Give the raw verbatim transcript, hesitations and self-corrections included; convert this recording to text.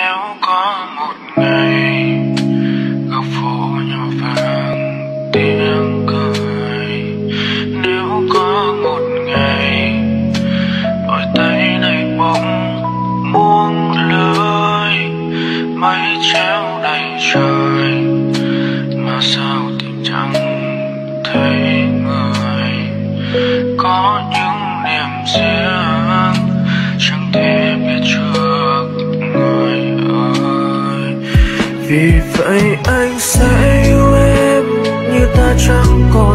Nếu có một ngày góc phố nhỏ vàng tiếng cười, nếu có một ngày đôi tay này bỗng buông lơi, mây treo đầy trời mà sao tìm chẳng thấy người. Có những niềm riêng chẳng thể biết trước người ơi. Vì vậy anh sẽ yêu em như ta chẳng còn